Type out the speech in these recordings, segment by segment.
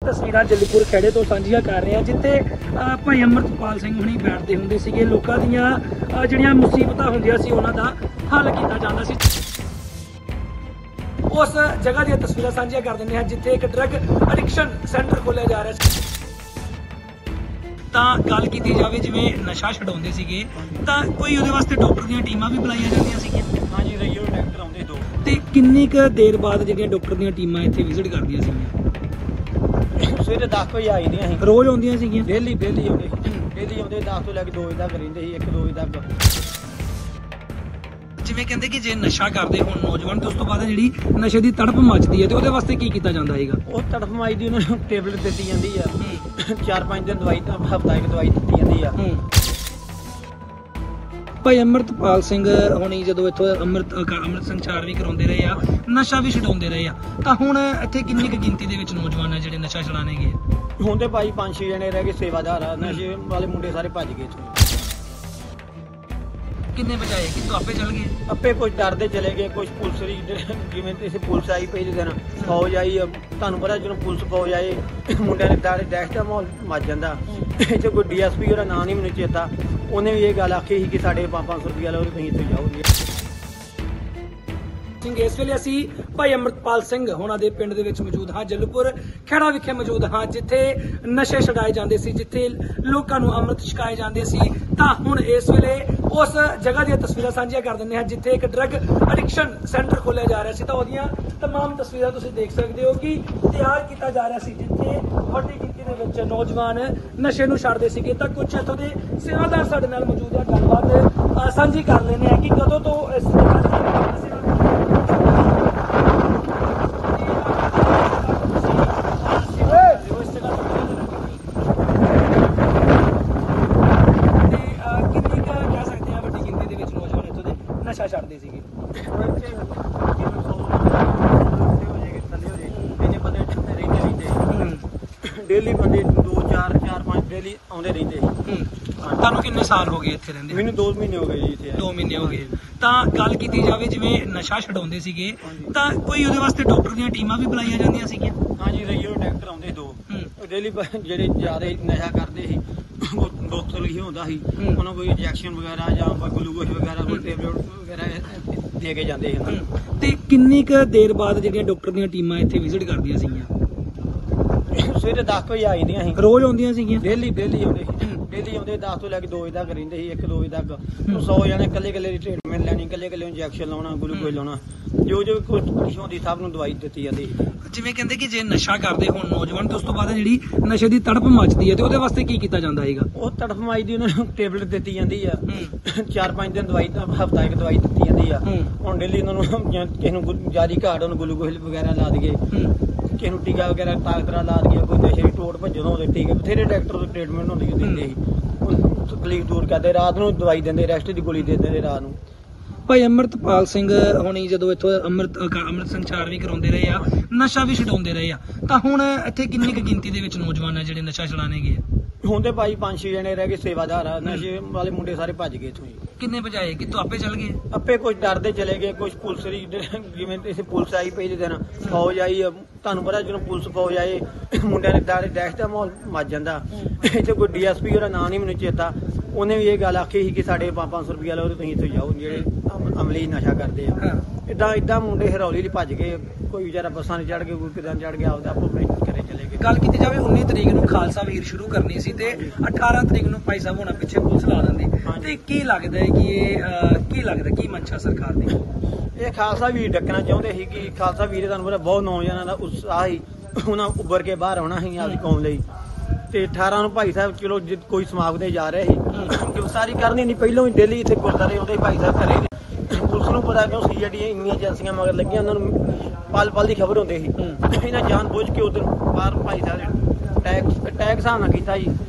तस्वीरां जल्लीपुर खेड़े तो साझियां कर रहे हैं जिथे भाई अमृतपाल सिंह हुणी बैठते हुंदे सीगे लोकां दीयां जिहड़ियां मुसीबतां हुंदियां सी उन्हां दा हल कीता जांदा सी। उस जगह दी तस्वीरां साझियां कर दिंदे हैं जिथे एक ड्रग एडिक्शन सेंटर खोलिया जा रहा है। तां गल कीती जावे जिवें नशा छडाउंदे सीगे तां कोई उहदे वास्ते डॉक्टर दीयां टीमां भी बुलाईयां जांदियां सीगियां। हाँ जी, रेगुलर डॉक्टर आउंदे दो। ते किन्नी क देर बाद जिहड़ियां डॉक्टर दीयां टीमां इत्थे विजिट करदियां सीगियां? सवेरे 10 वजे आई दियां सी। रोज आउंदियां सीगियां? डेली आउंदे 10 ਤੋਂ ਲੈ ਕੇ 2 ਵਜੇ ਤੱਕ ਰਹਿੰਦੇ ਸੀ, 1-2 ਵਜੇ ਤੱਕ। ਜਿਵੇਂ ਕਹਿੰਦੇ ਕਿ ਜੇ ਨਸ਼ਾ ਕਰਦੇ ਹੁਣ ਨੌਜਵਾਨ ਤੇ ਉਸ ਤੋਂ ਬਾਅਦ ਜਿਹੜੀ ਨਸ਼ੇ ਦੀ ਤੜਪ ਮੱਚਦੀ ਹੈ ਤੇ ਉਹਦੇ ਵਾਸਤੇ ਕੀ ਕੀਤਾ ਜਾਂਦਾ ਹੈਗਾ? ਉਹ ਤੜਫ ਮਾਈ ਦੀ ਉਹਨਾਂ ਨੂੰ ਟੇਬਲੇਟ ਦਿੱਤੀ ਜਾਂਦੀ ਆ। 4-5 ਦਿਨ ਦਵਾਈ ਤਾਂ ਹਫਤਾ ਇੱਕ ਦਵਾਈ ਦਿੱਤੀ ਜਾਂਦੀ ਆ। ਭਾਈ ਅਮਰਤਪਾਲ ਸਿੰਘ ਹੁਣੀ ਜਦੋਂ ਇੱਥੋਂ ਅੰਮ੍ਰਿਤ ਸੰਚਾਰ ਵੀ ਕਰਾਉਂਦੇ ਰਹੇ ਆ, ਨਸ਼ਾ ਵੀ ਛਡਾਉਂਦੇ ਰਹੇ ਆ, ਤਾਂ ਹੁਣ ਇੱਥੇ ਕਿੰਨੀ ਕੁ ਗਿਣਤੀ ਦੇ ਵਿੱਚ ਨੌਜਵਾਨ ਆ ਜਿਹੜੇ ਨਸ਼ਾ ਛਡਾਣੇ ਗਏ? ਹੁਣ ਤੇ ਭਾਈ 5-6 ਜਣੇ ਰਹਿ ਗਏ ਸੇਵਾਦਾਰ ਆ, ਨਸ਼ੇ ਵਾਲੇ ਮੁੰਡੇ ਸਾਰੇ ਭੱਜ ਗਏ ਇੱਥੋਂ। ਕਿੰਨੇ ਬਚਾਏ ਕਿ ਆਪੇ ਚਲ ਗਏ? ਆਪੇ ਕੁਝ ਡਰਦੇ ਚਲੇ ਗਏ, ਕੁਝ ਪੁਲਿਸ ਦੀ ਜਿਵੇਂ ਇਸੇ ਪੁਲਿਸ ਆਈ ਪਈ ਦਿਨ ਫੌਜ ਆਈ। ਤੁਹਾਨੂੰ ਪਤਾ ਜਦੋਂ ਪੁਲਿਸ ਫੌਜ ਆਏ ਮੁੰਡਿਆਂ ਨੇ ਡੈਸ਼ ਦਾ ਮਾਹੌਲ ਮੱਚ ਜਾਂਦਾ। ਇੱਥੇ ਕੋਈ ਡੀਐਸਪੀ ਉਹਦਾ ਨਾਂ ਨਹੀਂ ਮੈਨੂੰ ਚੇਤਾ, ਉਹਨੇ ਵੀ ਇਹ ਗੱਲ ਆਖੀ ਸੀ ਕਿ ਸਾਡੇ 500 ਰੁਪਇਆ ਲਓ ਤੁਸੀਂ ਇੱਥੇ ਜਾਓਗੇ। ਇਸ ਵੇਲੇ ਅਸੀਂ ਭਾਈ ਅਮਰਤਪਾਲ ਸਿੰਘ ਹੋਣਾ ਦੇ ਪਿੰਡ ਦੇ ਵਿੱਚ ਮੌਜੂਦ ਹਾਂ, ਜੱਲੂਪੁਰ ਖੇੜਾ ਵਿਖੇ ਮੌਜੂਦ ਹਾਂ, ਜਿੱਥੇ ਨਸ਼ੇ ਛਡਾਏ ਜਾਂਦੇ ਸੀ, ਜਿੱਥੇ ਲੋਕਾਂ ਨੂੰ ਅੰਮ੍ਰਿਤ ਛਕਾਏ ਜਾਂਦੇ ਸੀ। ਤਾਂ ਹੁਣ ਇਸ ਵੇਲੇ ਉਸ ਜਗ੍ਹਾ ਦੀਆਂ ਤਸਵੀਰਾਂ ਸਾਂਝੀਆਂ ਕਰ ਦਿੰਦੇ ਹਾਂ ਜਿੱਥੇ ਇੱਕ ਡਰਗ ਐਡਿਕਸ਼ਨ ਸੈਂਟਰ ਖੋਲਿਆ ਜਾ ਰਿਹਾ ਸੀ। ਤਾਂ ਉਹਦੀਆਂ ਤਮਾਮ ਤਸਵੀਰਾਂ ਤੁਸੀਂ ਦੇਖ ਸਕਦੇ ਹੋ ਕਿ ਤਿਆਰ ਕੀਤਾ ਜਾ ਰਿਹਾ ਸੀ, ਜਿੱਥੇ ਵੱਡੀ ਗਿਣਤੀ ਦੇ ਵਿੱਚ ਨੌਜਵਾਨ ਨਸ਼ੇ ਨੂੰ ਛੱਡਦੇ ਸੀਗੇ। ਤਾਂ ਕੁਝ ਇੱਥੋਂ ਦੇ ਸੇਵਾਦਾਰ ਸਾਡੇ ਨਾਲ ਮੌਜੂਦ ਹੈ, ਗੱਲਬਾਤ ਸਾਂਝੀ ਕਰ ਲੈਂਦੇ ਹਾਂ ਕਿ ਕਦੋਂ ਤੋਂ ਇਸ ਜਗ੍ਹਾ ਤੇ ਨਸ਼ਾ ਛੱਡਦੇ ਸੀਗੇ। ਡੇਲੀ ਬੰਦੇ 2-4-5 ਡੇਲੀ ਆਉਂਦੇ ਰਹਿੰਦੇ ਸੀ। ਤੁਹਾਨੂੰ ਕਿੰਨੇ ਸਾਲ ਹੋ ਗਏ ਇੱਥੇ ਰਹਿੰਦੇ? ਮੈਨੂੰ 2 ਮਹੀਨੇ ਹੋ ਗਏ ਜੀ ਇੱਥੇ। 2 ਮਹੀਨੇ ਹੋ ਗਏ। ਤਾਂ ਗੱਲ ਕੀਤੀ ਜਾਵੇ ਜਿਵੇਂ ਨਸ਼ਾ ਛਡਾਉਂਦੇ ਸੀਗੇ ਤਾਂ ਕੋਈ ਉਹਦੇ ਵਾਸਤੇ ਡਾਕਟਰ ਦੀਆਂ ਟੀਮਾਂ ਵੀ ਬੁਲਾਈਆਂ ਜਾਂਦੀਆਂ ਸੀਗੀਆਂ? ਹਾਂ ਜੀ, ਰੈਗੂਲਰ ਡਾਕਟਰ ਆਉਂਦੇ 2। ਡੇਲੀ ਜਿਹੜੇ ਜ਼ਿਆਦਾ ਨਸ਼ਾ ਕਰਦੇ ਸੀ ਡਾਕਟਰ ਹੀ ਹੁੰਦਾ ਸੀ, ਉਹਨਾਂ ਕੋਈ ਇੰਜੈਕਸ਼ਨ ਵਗੈਰਾ ਜਾਂ ਗਲੂਕੋਜ਼ ਵਗੈਰਾ ਕੋਈ ਟੈਬਲੇਟ ਵਗੈਰਾ ਦੇ ਕੇ ਜਾਂਦੇ ਸੀ। ਤੇ ਕਿੰਨੀ ਕੁ ਦੇਰ ਬਾਅਦ ਜਿਹੜੀਆਂ ਡਾਕਟਰ ਦੀਆਂ ਟੀਮਾਂ ਇੱਥੇ ਵਿਜ਼ਿਟ ਕਰਦੀਆਂ ਸੀਗੀਆਂ? ਸਵੇਰੇ 10 ਵਜੇ ਆਈ ਦੀਆਂ ਸੀ। ਰੋਜ਼ ਆਉਂਦੀਆਂ ਸੀਗੀਆਂ? ਡੇਲੀ ਆਉਂਦੇ 10 ਤੋਂ ਲੈ ਕੇ 2 ਵਜੇ ਤੱਕ ਰਹਿੰਦੇ ਸੀ, 1-2 ਵਜੇ ਤੱਕ। 100 ਜਣੇ ਇਕੱਲੇ ਦੀ ਟ੍ਰੀਟਮੈਂਟ ਲੈਣੀ, ਇਕੱਲੇ ਇੰਜੈਕਸ਼ਨ ਲਾਉਣਾ, ਗਲੂਕੋਜ਼ ਲਾਉਣਾ, ਜੋ ਕੁਛ ਹੁੰਦੀ ਸਭ ਨੂੰ ਦਵਾਈ ਦਿੱਤੀ ਜਾਂਦੀ ਸੀ। ਜਿਵੇਂ ਕਹਿੰਦੇ ਕਿ ਜੇ ਨਸ਼ਾ ਕਰਦੇ ਹੁਣ ਨੌਜਵਾਨ ਤੇ ਉਸ ਤੋਂ ਬਾਅਦ ਜਿਹੜੀ ਨਸ਼ੇ ਦੀ ਤੜਪ ਮੱਚਦੀ ਹੈ ਤੇ ਉਹਦੇ ਵਾਸਤੇ ਕੀ ਕੀਤਾ ਜਾਂਦਾ ਹੈਗਾ? ਉਹ ਤੜਪ ਮਾਈ ਦੀ ਉਹਨਾਂ ਨੂੰ ਟੇਬਲੇਟ ਦਿੱਤੀ ਜਾਂਦੀ ਆ। 4-5 ਦਿਨ ਦਵਾਈ ਤਾਂ ਹਫਤਾ ਇੱਕ ਦਵਾਈ ਦਿੱਤੀ ਜਾਂਦੀ ਆ। ਹੁਣ ਡੇਲੀ ਉਹਨਾਂ ਨੂੰ ਕਿਸੇ ਨੂੰ ਜ਼ਿਆਦਾ ਘਾਟ ਉਹਨੂੰ ਗਲੂਕੋਜ਼ ਵਗੈਰਾ ਲਾ ਦਈਏ, ਕਿਸੇ ਨੂੰ ਟੀਕਾ ਵਗੈਰਾ ਤਾਕਤਰਾ ਲਾ ਦਈਏ, ਕੋਈ ਨਸ਼ੇ ਦੀ ਟੋਟ ਭੱਜਣ ਹੁੰਦੇ ਟੀਕੇ ਬਥੇਰੇ ਡਾਕਟਰ ਦੀ ਟ੍ਰੀਟਮੈਂਟ ਹੁੰਦੀ ਦਿੰਦੇ ਸੀ। ਤਕਲੀਫ ਦੂਰ ਕਰਦੇ, ਰਾਤ ਨੂੰ ਦਵਾਈ ਦਿੰਦੇ, ਰੈਸਟ ਦੀ ਗੋਲੀ ਦੇ ਦਿੰਦੇ ਰਾਤ ਨੂੰ। ਭਾਈ ਅਮਰਤਪਾਲ ਸਿੰਘ ਹੁਣੀ ਜਦੋਂ ਇੱਥੋਂ ਅੰਮ੍ਰਿਤ ਸੰਚਾਰ ਵੀ ਕਰਾਉਂਦੇ ਰਹੇ ਆ, ਨਸ਼ਾ ਵੀ ਛਡਾਉਂਦੇ ਰਹੇ ਆ, ਤਾਂ ਹੁਣ ਇੱਥੇ ਕਿੰਨੀ ਕੁ ਗਿਣਤੀ ਦੇ ਵਿੱਚ ਨੌਜਵਾਨ ਆ ਜਿਹੜੇ ਨਸ਼ਾ ਛਡਾਣੇ ਗਏ? ਹੁਣ ਤੇ ਭਾਈ 5-6 ਜਣੇ ਰਹਿ ਗਏ ਸੇਵਾਦਾਰ ਆ, ਨਸ਼ੇ ਵਾਲੇ ਮੁੰਡੇ ਸਾਰੇ ਭੱਜ ਗਏ ਇੱਥੋਂ। ਕਿੰਨੇ ਬਚਾਏ ਕਿ ਆਪੇ ਚਲ ਗਏ? ਆਪੇ ਕੁਝ ਡਰਦੇ ਚਲੇ ਗਏ, ਕੁਝ ਪੁਲਿਸ ਦੀ ਜਿਵੇਂ ਇਸੇ ਪੁਲਿਸ ਆਈ ਪਈ ਦਿਨ ਫੌਜ ਆਈ। ਤੁਹਾਨੂੰ ਪਤਾ ਜਦੋਂ ਪੁਲਿਸ ਫੌਜ ਆਏ ਮੁੰਡਿਆਂ ਨੇ ਡੈਸ਼ ਦਾ ਮਾਹੌਲ ਮੱਚ ਜਾਂਦਾ। ਇੱਥੇ ਕੋਈ ਡੀਐਸਪੀ ਉਹਦਾ ਨਾਂ ਨਹੀਂ ਮੈਨੂੰ ਚੇਤਾ, ਉਹਨੇ ਵੀ ਇਹ ਗੱਲ ਆਖੀ ਸੀ ਕਿ ਸਾਡੇ 500 ਰੁਪਇਆ ਲਓ ਤੁਸੀਂ ਇੱਥੇ ਜਾਓ, ਜਿਹੜੇ ਅਮਲੀ ਨਸ਼ਾ ਕਰਦੇ ਆ। ਏਦਾਂ ਮੁੰਡੇ ਹਰੌਲੀ ਲਈ ਭੱਜ ਗਏ, ਕੋਈ ਵਿਚਾਰਾ ਬੱਸਾਂ 'ਤੇ ਚੜ੍ਹ ਕੇ, ਕੋਈ ਕਿਦਾਂ ਚੜ੍ਹ ਗਿਆ, ਆਪਦਾ ਆਪੋ ਘਰੇ ਚਲੇ ਗਏ। ਗੱਲ ਕੀਤੀ ਜਾਵੇ 19 ਤਰੀਕ ਨੂੰ ਖਾਲਸਾ ਵੀਰ ਸ਼ੁਰੂ ਕਰਨੀ ਸੀ ਤੇ 18 ਤਰੀਕ ਨੂੰ ਭਾਈ ਸਾਹਿਬ ਹੋਣਾ ਪਿੱਛੇ ਪੁਲਿਸ ਲਾ ਦਿੰਦੀ, ਤੇ ਕੀ ਲੱਗਦਾ ਹੈ ਕਿ ਕੀ ਮਨਸ਼ਾ ਸਰਕਾਰ ਦੀ? ਇਹ ਖਾਲਸਾ ਵੀਰ ਡੱਕਣਾ ਚਾਹੁੰਦੇ ਸੀ ਕਿ ਖਾਲਸਾ ਵੀਰ ਤੁਹਾਨੂੰ ਪਤਾ ਬਹੁਤ ਨੌਜਵਾਨਾਂ ਦਾ ਉਤਸ਼ਾਹ ਸੀ, ਉਹਨਾਂ ਉੱਭਰ ਕੇ ਬਾਹਰ ਆਉਣਾ ਸੀ ਆਪਦੀ ਕੌਮ ਲਈ। ਤੇ 18 ਨੂੰ ਭਾਈ ਸਾਹਿਬ ਚਲੋ ਕੋਈ ਸਮਾਗਮ ਤੇ ਜਾ ਰਹੇ ਸੀ, ਗ੍ਰਿਫਤਾਰੀ ਕਰਨੀ ਨਹੀਂ, ਪਹਿਲਾਂ ਹੀ ਡੇਲੀ ਇੱਥੇ ਗੁਰਦਾਰੇ ਆਉਂਦੇ ਭਾਈ ਸਾਹਿਬ ਘਰੇ। ਪੁਲਿਸ ਨੂੰ ਪਤਾ ਕਿਉਂ ਸੀਆਈਡੀ ਇੰਨੀਆਂ ਏਜੰਸੀਆਂ ਮਗਰ ਲੱਗੀਆਂ, ਉਹਨਾਂ ਨੂੰ ਪਲ ਦੀ ਖਬਰ ਹੁੰਦੀ ਸੀ। ਇਹਨਾਂ ਜਾਣ ਬੁੱਝ ਕੇ ਉਧਰ ਬਾਹਰ ਭਾਈ ਸਾਹਿਬ ਟੈਗ ਹਿਸਾਬ ਨਾਲ ਕੀਤਾ ਜੀ।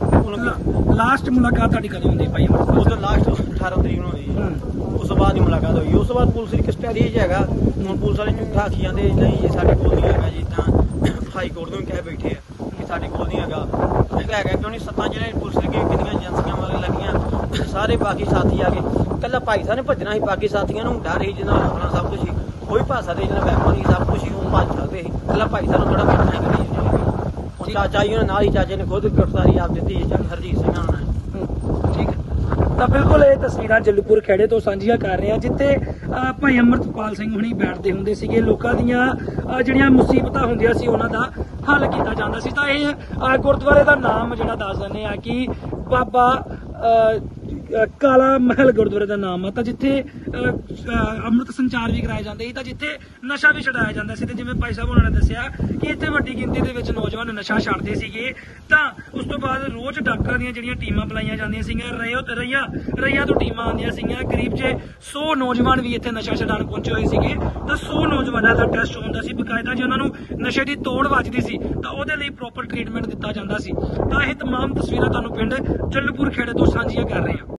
ਲਾਸਟ ਮੁਲਾਕਾਤ ਤੁਹਾਡੀ ਕਦੋਂ ਹੁੰਦੀ ਭਾਈ? ਉਦੋਂ ਲਾਸਟ 18 ਤਰੀਕ ਨੂੰ ਹੋਈ। ਉਸ ਤੋਂ ਬਾਅਦ ਹੀ ਮੁਲਾਕਾਤ ਹੋਈ। ਉਸ ਤੋਂ ਬਾਅਦ ਪੁਲਿਸ ਦੀ ਕਸਟਡੀ 'ਚ ਹੈਗਾ। ਹੁਣ ਪੁਲਿਸ ਵਾਲੇ ਝੂਠਾ ਆਖੀ ਜਾਂਦੇ ਨਹੀਂ ਸਾਡੇ ਕੋਲ ਨਹੀਂ ਹੈਗਾ ਜੀ, ਤਾਂ ਹਾਈ ਕੋਰਟ ਨੂੰ ਕਹਿ ਬੈਠੇ ਆ ਕਿ ਸਾਡੇ ਕੋਲ ਨਹੀਂ ਹੈਗਾ। ਹੈਗਾ ਕਿਉਂ ਨਹੀਂ? 7 ਜਿਹੜੇ ਪੁਲਿਸ ਲੱਗੇ, ਕਿੰਨੀਆਂ ਏਜੰਸੀਆਂ ਮਗਰ ਲੱਗੀਆਂ, ਸਾਰੇ ਬਾਕੀ ਸਾਥੀ ਆ ਗਏ। ਇਕੱਲਾ ਭਾਈ ਸਾਹਿਬ ਨੇ ਭੱਜਣਾ ਸੀ, ਬਾਕੀ ਸਾਥੀਆਂ ਨੂੰ ਡਰ ਸੀ ਜਿਹਨਾਂ ਆਪਣਾ ਸਭ ਕੁਛ ਸੀ, ਕੋਈ ਭਾਸ਼ਾ ਦੇ ਜਿਹਨਾਂ ਵੈਪਨ ਸੀ, ਸਭ ਕੁਛ ਸੀ, ਉਹ ਭੱਜ ਸਕਦੇ ਸੀ। ਇਕੱਲਾ ਭਾਈ ਸਾਹਿਬ ਨੂੰ ਥੋੜਾ ਭੱਜਣਾ ਹੀ ਕਰੀ। ਚਾਚਾ ਜੀ ਨਾਲ ਹੀ ਚਾਚੇ ਨੇ ਖੁਦ ਗ੍ਰਿਫਤਾਰੀ ਆਪ ਦਿੱਤੀ ਹਰਜੀਤ ਸਿੰਘ ਨਾਲ। ਠੀਕ ਹੈ, ਤਾਂ ਬਿਲਕੁਲ ਇਹ ਤਸਵੀਰਾਂ ਜੱਲੂਪੁਰ ਖੇੜੇ ਤੋਂ ਸਾਂਝੀਆਂ ਕਰ ਰਹੇ ਹਾਂ, ਜਿੱਥੇ ਭਾਈ ਅੰਮ੍ਰਿਤਪਾਲ ਸਿੰਘ ਹੁਣੀ ਬੈਠਦੇ ਹੁੰਦੇ ਸੀਗੇ, ਲੋਕਾਂ ਦੀਆਂ ਜਿਹੜੀਆਂ ਮੁਸੀਬਤਾਂ ਹੁੰਦੀਆਂ ਸੀ ਉਹਨਾਂ ਦਾ ਹੱਲ ਕੀਤਾ ਜਾਂਦਾ ਸੀ। ਤਾਂ ਇਹ ਗੁਰਦੁਆਰੇ ਦਾ ਨਾਮ ਜਿਹੜਾ ਦੱਸ ਦਿੰਦੇ ਆ ਕਿ ਬਾਬਾ ਕਾਲਾ ਮਹਿਲ ਗੁਰਦੁਆਰੇ ਦਾ ਨਾਮ ਆ। ਤਾਂ ਜਿੱਥੇ ਅੰਮ੍ਰਿਤ ਸੰਚਾਰ ਵੀ ਕਰਾਏ ਜਾਂਦੇ ਸੀ, ਤਾਂ ਜਿੱਥੇ ਨਸ਼ਾ ਵੀ ਛਡਾਇਆ ਜਾਂਦਾ ਸੀ। ਤੇ ਜਿਵੇਂ ਭਾਈ ਸਾਹਿਬ ਉਹਨਾਂ ਨੇ ਦੱਸਿਆ ਕਿ ਇੱਥੇ ਵੱਡੀ ਗਿਣਤੀ ਦੇ ਵਿੱਚ ਨੌਜਵਾਨ ਨਸ਼ਾ ਛੱਡਦੇ ਸੀਗੇ। ਤਾਂ ਉਸ ਤੋਂ ਬਾਅਦ ਰੋਜ਼ ਡਾਕਟਰਾਂ ਦੀਆਂ ਜਿਹੜੀਆਂ ਟੀਮਾਂ ਬੁਲਾਈਆਂ ਜਾਂਦੀਆਂ ਸੀਗੀਆਂ, ਰਈਆ ਤੋਂ ਟੀਮਾਂ ਆਉਂਦੀਆਂ ਸੀਗੀਆਂ। ਕਰੀਬ 100 ਨੌਜਵਾਨ ਵੀ ਇੱਥੇ ਨਸ਼ਾ ਛਡਾਉਣ ਪਹੁੰਚੇ ਹੋਏ ਸੀਗੇ। ਤਾਂ 100 ਨੌਜਵਾਨਾਂ ਦਾ ਟੈਸਟ ਹੁੰਦਾ ਸੀ ਬਕਾਇਦਾ, ਜੇ ਉਹਨਾਂ ਨੂੰ ਨਸ਼ੇ ਦੀ ਤੋੜ ਵੱਜਦੀ ਸੀ ਤਾਂ ਉਹਦੇ ਲਈ ਪ੍ਰੋਪਰ ਟ੍ਰੀਟਮੈਂਟ ਦਿੱਤਾ ਜਾਂਦਾ ਸੀ। ਤਾਂ ਇਹ ਤਮਾਮ ਤਸਵੀਰਾਂ ਤੁਹਾਨੂੰ ਪਿੰਡ ਜੱਲੂਪੁਰ ਖੇੜੇ ਤੋਂ ਸਾਂਝੀਆਂ ਕਰ ਰਹੇ ਹਾਂ।